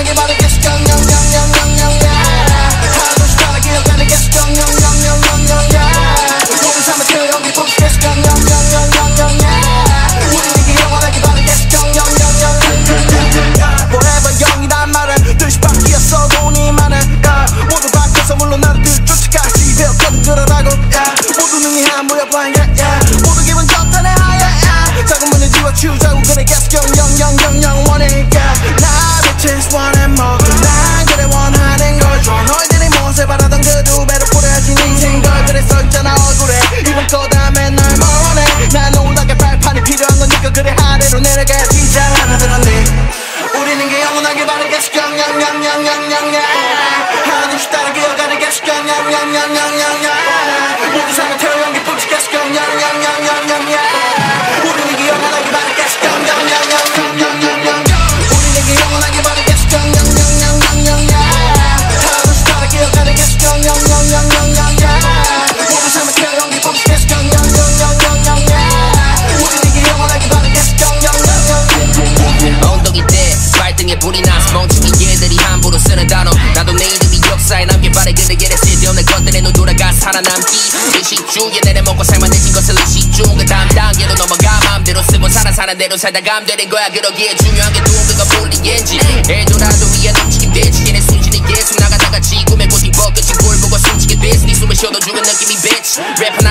영원하게 바래 계속 영영영영영영야 하루씩 따라 기억하는 계속 영영영영영영야 모든 삶을 태워 연기 멈추 계속 영영영영영영야 우리에게 영원하게 바래 계속 영영영영영야 Forever 영이란 말은 뜻이 바뀌었어 돈이 많은 모두 바뀌어서 물론 나를 쫓아가지 배웠거든 그러라고 모두 눈이 한 모여 blind 모두 기분 좋다네 하야 작은 문을 지워치우자고 그래 계속 영영영영영 원해 나 bitches 원해 뭐 난 그래 원하는 걸 줘 너희들이 무엇을 바라던 그 두 배로 뿌려진 인생 걸 그래 써있잖아 얼굴에 이번 거 다음에 널 원해 난 올라갈 발판이 필요한 거니까 그래 아래로 내려가야지 잘 알아들었니 우리는 게 영원하게 바래 계속 영영영영영영야 하나둘씩 따라 기어가는 계속 영영영영영영야 모두 삶을 태워 연기 뿜치 계속 영영영영영영야 우리는 게 영원하게 바래 계속 영영영영영영야 우리는 게 영원하게 바래 계속 영영영영영영야 하나둘씩 따라 기어가는 계속 영영영영영영야 모두 삶을 태워 연기 뿜치 계속 영영영영영영야 우리는 게 영원하게 바래 계속 영영영영영야 엉덩이 때 발등에 불이 나서 멍청이 얘들이 함부로 쓰는 단어 나도 내 이름이 역사에 남길 바래 그대에게 쓸데없는 것들에 눈 돌아가 살아남기 의식주에 내려먹고 살만해진 것을 의식중 그 다음 단계로 넘어가 마음대로 쓰고 사는 대로 살다 감되는 거야 그러기에 중요한 게 누군가 볼리 엔진 엘도라도 위에 넘치긴 되지 얘네 순진이 계속 나가다가 지구의 꽃이 벗겨진 꼴 보고 숨지게 됐어 네 숨을 쉬어도 죽은 느낌이 bitch 래퍼